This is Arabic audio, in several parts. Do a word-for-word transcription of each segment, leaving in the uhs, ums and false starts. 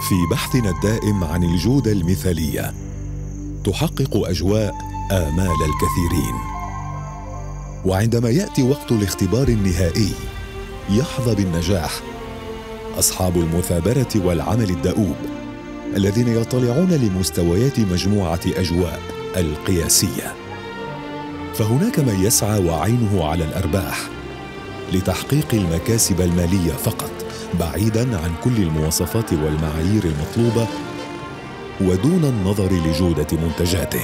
في بحثنا الدائم عن الجودة المثالية تحقق أجواء آمال الكثيرين، وعندما يأتي وقت الاختبار النهائي يحظى بالنجاح أصحاب المثابرة والعمل الدؤوب الذين يطلعون لمستويات مجموعة أجواء القياسية. فهناك من يسعى وعينه على الأرباح لتحقيق المكاسب المالية فقط، بعيداً عن كل المواصفات والمعايير المطلوبة ودون النظر لجودة منتجاته.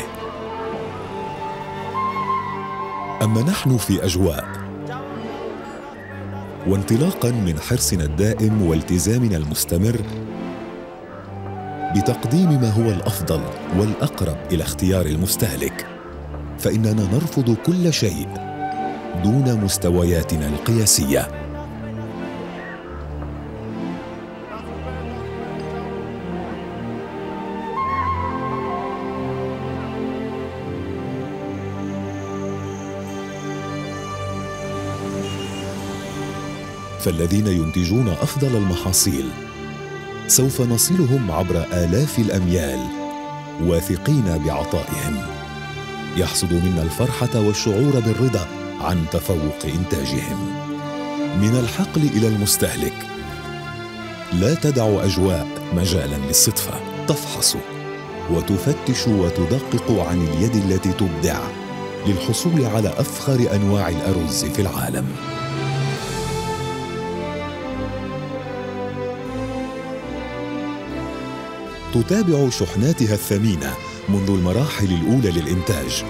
أما نحن في أجواء، وانطلاقاً من حرصنا الدائم والتزامنا المستمر بتقديم ما هو الأفضل والأقرب إلى اختيار المستهلك، فإننا نرفض كل شيء دون مستوياتنا القياسية. فالذين ينتجون أفضل المحاصيل سوف نصلهم عبر آلاف الأميال واثقين بعطائهم، يحصد منا الفرحة والشعور بالرضا عن تفوق إنتاجهم. من الحقل إلى المستهلك لا تدع أجواء مجالاً للصدفة، تفحص وتفتش وتدقق عن اليد التي تبدع للحصول على أفخر أنواع الأرز في العالم. تتابع شحناتها الثمينة منذ المراحل الأولى للإنتاج،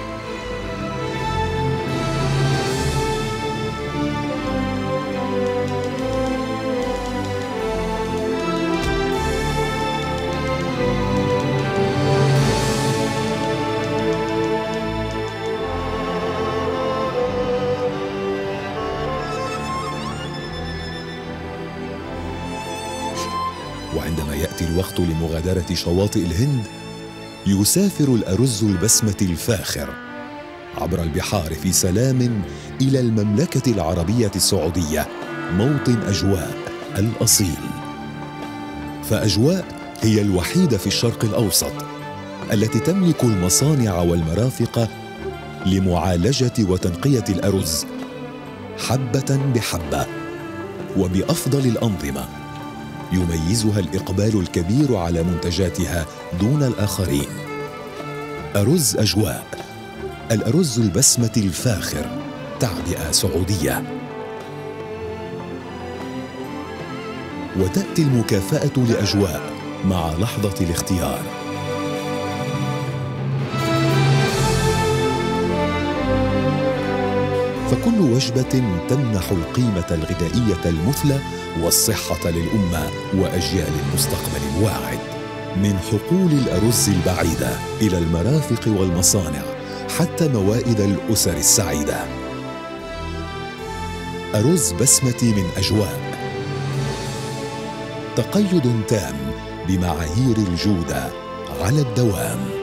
وعندما يأتي الوقت لمغادرة شواطئ الهند يسافر الأرز البسمة الفاخر عبر البحار في سلام إلى المملكة العربية السعودية، موطن أجواء الأصيل. فأجواء هي الوحيدة في الشرق الأوسط التي تملك المصانع والمرافق لمعالجة وتنقية الأرز حبة بحبة وبأفضل الأنظمة، يميزها الإقبال الكبير على منتجاتها دون الآخرين. أرز أجواء، الأرز البسمة الفاخر، تعبئة سعودية. وتأتي المكافأة لأجواء مع لحظة الاختيار. فكل وجبة تمنح القيمة الغذائية المثلى والصحة للأمة وأجيال المستقبل الواعد. من حقول الأرز البعيدة إلى المرافق والمصانع حتى موائد الأسر السعيدة، أرز بسمة من أجواء، تقيد تام بمعايير الجودة على الدوام.